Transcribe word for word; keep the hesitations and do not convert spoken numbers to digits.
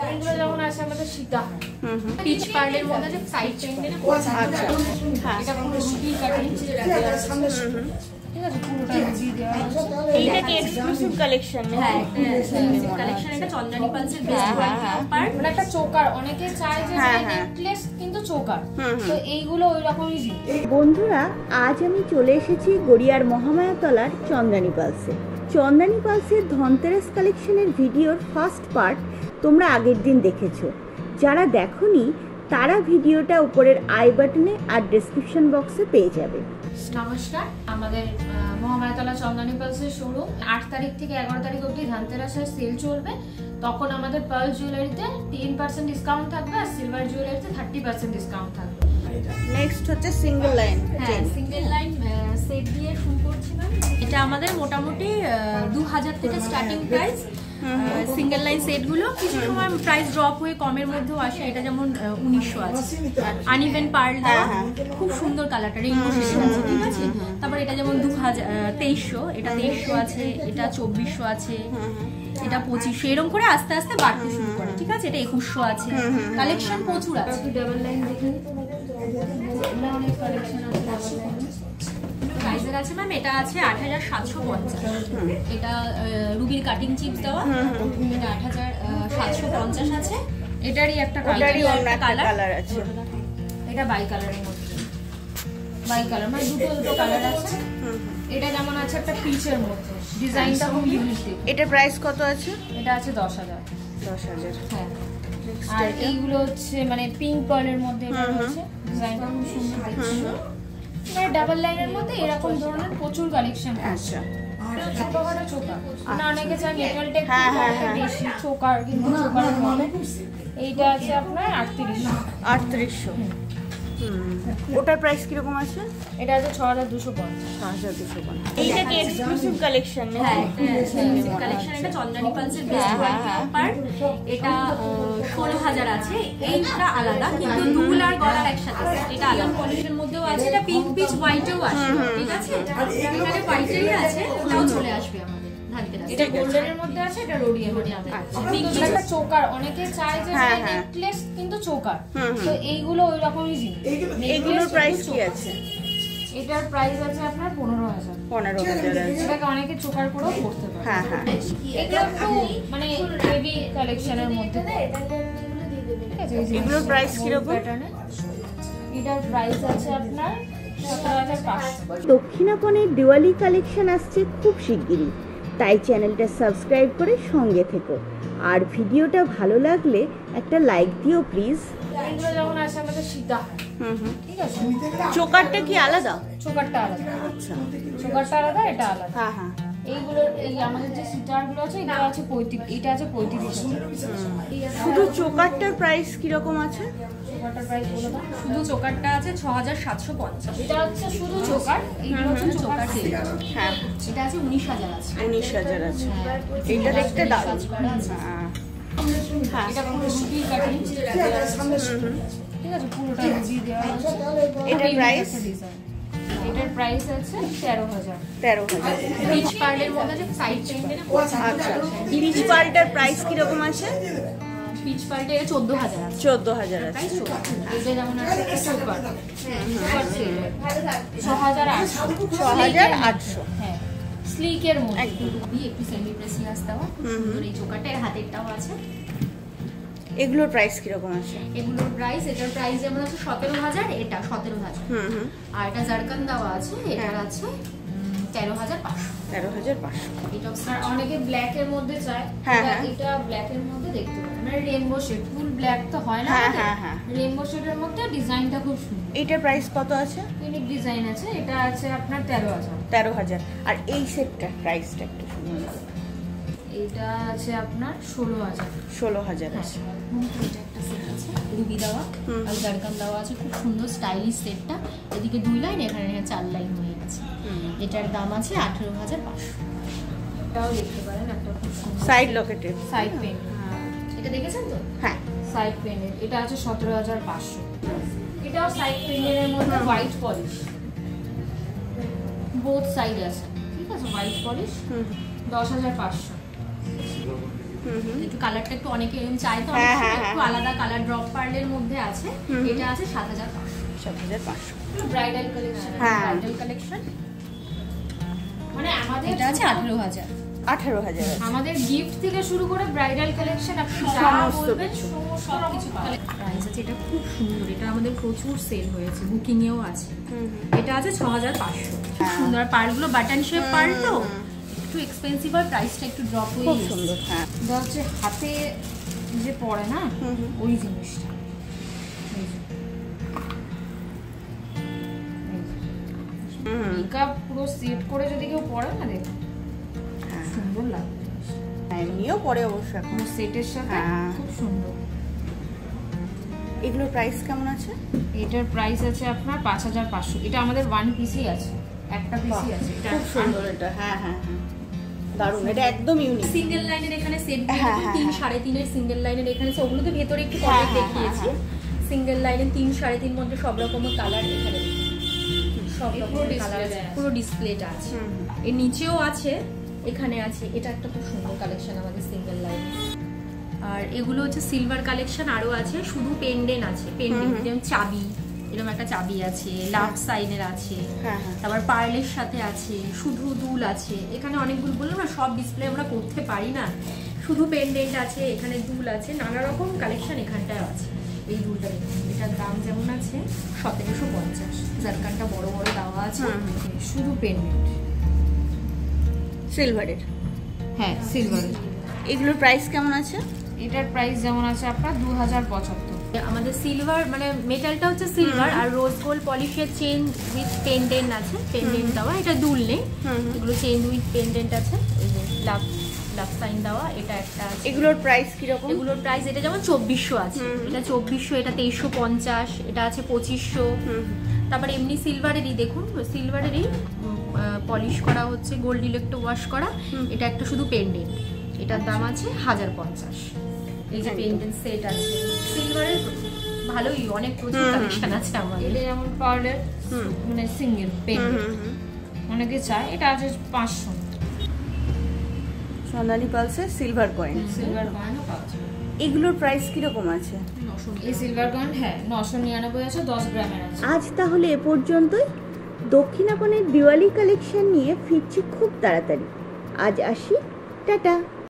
এগুলো যেমন আছে আমাদের সীতা পিচ পার্লের মধ্যে যে সাইড চেইনে না আচ্ছা হ্যাঁ এটা পুরো রুবি কাটিং ঠিক আছে পুরোটা রুবি দেওয়া আছে এইটা কি এক্সক্লুসিভ কালেকশন না হ্যাঁ এক্সক্লুসিভ কালেকশন এটা চন্দ্রানী পালসের বেস্ট পার্ট মানে একটা চোকার অনেকে চায় যে নেকলেস কিন্তু চোকার তো এইগুলো ওই রকমই দিই। বন্ধুরা আজ আমি চলে এসেছি গড়িয়ার মহামায়াতলার চন্দ্রানী পালসে। চন্দ্রানী পালসের ধনতেরাস কালেকশনের ভিডিওর ফার্স্ট পার্ট তোমরা আগের দিন দেখেছো, যারা দেখোনি তারা ভিডিওটা উপরের আই বাটনে আর ডেসক্রিপশন বক্সে পেয়ে যাবে। নমস্কার, আমাদের মহামায়াতলা চন্দ্রানী পালসের শোরুম আট তারিখ থেকে এগারো তারিখ অবধি ধানতেরাসের সেল চলবে। তখন আমাদের পার্ল জুয়েলারিতে টেন পার্সেন্ট ডিসকাউন্ট থাকবে আর সিলভার জুয়েলারিতে থার্টি পার্সেন্ট ডিসকাউন্ট থাকবে। নেক্সট হচ্ছে সিঙ্গেল লাইন। হ্যাঁ সিঙ্গেল লাইন সেট দিয়ে শুরু করছি ম্যাম। এটা আমাদের মোটামুটি দু হাজার থেকে স্টার্টিং প্রাইস। সিঙ্গেল লাইন সেটগুলো কিছু সময় প্রাইস ড্রপ হয়ে কমের মধ্যেও আসে। এটা যেমন উনিশশো আছে, আনইভেন পার্ল দেওয়া, খুব সুন্দর কালারটা রেইনবো শেড আছে, ঠিক আছে। তারপর এটা যেমন দু হাজার তেইশশো, এটা তেইশশো আছে, এটা চব্বিশশো আছে, এটা পঁচিশশো, এরকম করে আস্তে আস্তে বাড়তে শুরু করে, ঠিক আছে। এটা একুশশো আছে, কালেকশন প্রচুর আছে। ডাবল লাইন দেখুন, অনেক কালেকশন আছে ডাবল লাইন। প্রাইসের আছে ম্যাম, এটা আছে আট হাজার সাতশো পঞ্চাশ, এটা রুবির কাটিং চিপস দেওয়া, এটা আট হাজার সাতশো পঞ্চাশ আছে। এটারই একটা কালার আছে, এটা বাই কালারের মধ্যে, বাই কালার মানে দুটো দুটো কালার আছে। এটা যেমন আছে একটা পিচের মধ্যে, ডিজাইনটা খুব ইউনিক। এটার প্রাইস কত আছে? এটা আছে দশ হাজার। দশ হাজার হ্যাঁ। আর এইগুলো হচ্ছে মানে পিঙ্ক পার্লের মধ্যে, এটা হচ্ছে ডিজাইনটা খুব সুন্দর দেখছো। মানে ডাবল লাইনের মধ্যে এরকম ধরনের প্রচুর কালেকশন আছে। ছোটখাটো চোকার না, অনেকে চায় মেটাল টেক বেশি চোকার, কিন্তু চোকারের মধ্যে এইটা আছে আপনার আটত্রিশশো। আটত্রিশশো ওটার প্রাইস কিরকম আছে? এটা আছে ছ হাজার দুশো পঞ্চাশ। ছ হাজার দুশো পঞ্চাশ। এইটা কি এক্সক্লুসিভ কালেকশন না? হ্যাঁ এক্সক্লুসিভ কালেকশন। এটা চন্দ্রানী পালসের বেস্ট পার্ট। এটা ষোলো হাজার আছে, এইটা আলাদা কিন্তু দুল আর গলার একসাথে। এটা আলাদা পলিশের মধ্যেও আছে, এটা পিঙ্ক পিচ হোয়াইটেও আছে, ঠিক আছে। এখানে হোয়াইটেরই আছে, ওটাও চলে আসবে আমাদের ধানতেরাস। এটা গোল্ডেনের মধ্যে আছে, এটা রোডিয়াম মধ্যে আছে। পিঙ্ক একটা চোকার অনেকে চায় যে নেকলেস কিন্তু চোকার, তো এইগুলো ওই রকমই জিনিস। এগুলোর প্রাইস কি আছে? এটার প্রাইস আছে আপনার পনেরো হাজার। পনেরো হাজার আছে। এটাকে অনেকে চোকার করেও পড়তে পারে। হ্যাঁ হ্যাঁ, এটা একটু মানে হেভি কালেকশনের মধ্যে। এগুলোর প্রাইস কিরকম? এটার প্রাইস আছে আপনার সতেরো হাজার পাঁচশো। দক্ষিণাপনের দিওয়ালি কালেকশন আসছে খুব শিগগিরই, তাই চ্যানেলটা সাবস্ক্রাইব করে সঙ্গে থেকো। আর ভিডিওটা ভালো লাগলে একটা লাইক দিও প্লিজ। এগুলো যেমন আছে আমাদের সীতা, ঠিক আছে। চোকারটা কি আলাদা? চোকারটা আলাদা। আচ্ছা, চোকারটা আলাদা, এটা আলাদা। হ্যাঁ হ্যাঁ। এইগুলো এই আমাদের যে সিটারগুলো আছে, এটা আছে পঁয়ত্রিশ, এটা আছে পঁয়ত্রিশ। শুধু চোকারটার প্রাইস কিরকম আছে? চোকারটার প্রাইস বলে দাও। শুধু চোকারটা আছে ছ হাজার সাতশো পঞ্চাশ। এটা হচ্ছে শুধু চোকার, এইগুলো হচ্ছে চোকার সেট। হ্যাঁ, এটা আছে উনিশ হাজার আছে। উনিশ হাজার আছে। এইটা দেখতে দারুণ। হ্যাঁ, এটা পুরো রুবি কাটিং, ঠিক আছে, পুরোটা রুবি দেওয়া আছে। এটার প্রাইস? এটার প্রাইস আছে তেরো হাজার। তেরো হাজার। পিচ পার্লের মধ্যে যে সাইড চেইনে না। আচ্ছা, পিচ পার্লটার প্রাইস কিরকম আছে? পিচ পার্লটা এটা চোদ্দ হাজার আছে। চোদ্দ হাজার আছে। এটা যেমন আছে সুপার, ছ হাজার আটশো। ছ হাজার আটশো। হ্যাঁ, স্লিকের মধ্যে একটু রুবি, একটু সেমি প্রেসিয়াস দেওয়া, সুন্দর এই চোকারটা। এর হাতেরটাও আছে। এগুলোর প্রাইস কিরকম আছে? এগুলোর প্রাইস, এটার প্রাইস যেমন আছে সতেরো হাজার, এটা সতেরো হাজার। আর এটা জারকান দেওয়া আছে, এটার আছে তেরো হাজার পাঁচশো। তেরো হাজার পাঁচশো। এটা অনেকে ব্ল্যাক এর মধ্যে চায়, এটা ব্ল্যাক এর মধ্যে দেখতে পারেন, মানে রেইনবো শেড। ফুল ব্ল্যাক তো হয় না, রেইনবো শেডের মধ্যে ডিজাইনটা খুব সুন্দর। এটার প্রাইস কত আছে? ইউনিক ডিজাইন আছে, এটা আছে আপনার তেরো হাজার। তেরো হাজার। আর এই সেটটার প্রাইসটা একটু শুনুন। এটা আছে আপনার ষোলো হাজার। ষোলো হাজার আছে। একটা সেট আছে রুবি দেওয়া আর জারকান দেওয়া আছে, খুব সুন্দর স্টাইলিশ সেটটা। এদিকে দুই লাইন, এখানে চার লাইন হয়ে গেছে। এটার দাম আছে আঠেরো হাজার পাঁচশো। এটাও দেখতে পারেন, একটা খুব সুন্দর সাইড লকেটের সাইড পেন। এটা দেখেছেন তো? হ্যাঁ, সাইড পেনের। এটা আছে সতেরো হাজার পাঁচশো। এটাও সাইড পেনের মধ্যে হোয়াইট পলিশ, বোথ সাইড আছে, ঠিক আছে। হোয়াইট পলিশ দশ হাজার পাঁচশো। একটু কালারটা একটু অনেকে চাই তো একটু আলাদা কালার ড্রপ পার্লের মধ্যে আছে। এটা আছে সাত হাজার পাঁচশো। সাত হাজার পাঁচশো ব্রাইডাল কালেকশন। ব্রাইডাল কালেকশন মানে আমাদের এটা আছে আঠারো হাজার। আঠারো হাজার আমাদের গিফট থেকে শুরু করে ব্রাইডাল কালেকশন আপনি যা বলবেন সব কিছু প্রাইস আছে। এটা খুব সুন্দর, এটা আমাদের প্রচুর সেল হয়েছে, বুকিং এও আছে। এটা আছে ছ হাজার পাঁচশো। খুব সুন্দর পার্লগুলো বাটন শেপ পার্ল তো একটু এক্সপেন্সিভ আর প্রাইসটা একটু ড্রপ হয়ে খুব সুন্দর। হ্যাঁ এটা হচ্ছে হাতে যে পরে না ওই জিনিসটা। মেকআপ পুরো সেট করে যদি কেউ পরে না দেখো সুন্দর লাগবে। এমনিও পরে অবশ্য এখন সেটের সাথে খুব সুন্দর। এগুলোর প্রাইস কেমন আছে? এটার প্রাইস আছে আপনার পাঁচ হাজার পাঁচশো। এটা আমাদের ওয়ান পিসই আছে, একটা পিসই আছে। এটা খুব সুন্দর। এটা হ্যাঁ হ্যাঁ হ্যাঁ দারুণ, এটা একদম ইউনিক। সিঙ্গেল লাইনের এখানে সেট তিন সাড়ে তিনের সিঙ্গেল লাইনের এখানে ওগুলো তো ভেতরে একটু কমে দেখিয়েছি। সিঙ্গেল লাইনের তিন সাড়ে তিন মধ্যে সব রকমের কালার এখানে সব রকমের কালার আছে, পুরো ডিসপ্লেটা আছে। এর নিচেও আছে, এখানে আছে। এটা একটা খুব সুন্দর কালেকশন আমাদের সিঙ্গেল লাইন। আর এগুলো হচ্ছে সিলভার কালেকশন, আরো আছে শুধু পেন্ডেন্ট আছে। পেন্ডেন্ট যেমন চাবি, এরকম একটা চাবি আছে, লাভ সাইনের আছে, তারপর পার্লের সাথে আছে, শুধু দুল আছে। এখানে অনেকগুলো বললাম না, সব ডিসপ্লে আমরা করতে পারি না। শুধু পেন্ডেন্ট আছে, এখানে দুল আছে, নানা রকম কালেকশন এখানটায় আছে। এই দুলটা দেখুন, এটার দাম যেমন আছে সতেরোশো পঞ্চাশ। জারকানটা বড় বড় দেওয়া আছে, শুধু পেন্ডেন্ট সিলভারের। হ্যাঁ সিলভারের। এগুলোর প্রাইস কেমন আছে? এটার প্রাইস যেমন আছে আপনার দু হাজার পঁচাত্তর। আমাদের সিলভার মানে মেটালটা হচ্ছে সিলভার, আর রোজ গোল্ড পলিশের চেন উইথ পেন্ডেন্ট আছে। পেন্ডেন্ট দেওয়া, এটা দুল নেই, এগুলো চেন উইথ পেন্ডেন্ট আছে। এই যে লাভ লাভ সাইন দেওয়া, এটা একটা আছে। এগুলোর প্রাইস কিরকম? এগুলোর প্রাইস এটা যেমন চব্বিশশো আছে, এটা চব্বিশশো, এটা তেইশশো পঞ্চাশ, এটা আছে পঁচিশশো। তারপরে এমনি সিলভারেরই দেখুন, সিলভারেরই পলিশ করা হচ্ছে, গোল্ড ইলেকট্রো ওয়াশ করা। এটা একটা শুধু পেন্ডেন্ট, এটার দাম আছে হাজার পঞ্চাশ। এই যে পেন্ডেন্ট সেট আছে সিলভারের, ভালোই অনেক প্রচুর কালেকশন আছে আমাদের। এটা যেমন পার্লের মানে সিঙ্গেল পেন্ডেন্ট অনেকে চায়, এটা আছে পাঁচশো। চন্দ্রানী পার্লসের সিলভার কয়েন। সিলভার কয়েনও পাওয়া যায়। এগুলোর প্রাইস কিরকম আছে? এই সিলভার কয়েন হ্যাঁ নশো নিরানব্বই আছে, দশ গ্রামের আছে। আজ তাহলে এ পর্যন্তই। দক্ষিণাপনের দিওয়ালি কালেকশন নিয়ে ফিরছি খুব তাড়াতাড়ি। আজ আসি, টাটা।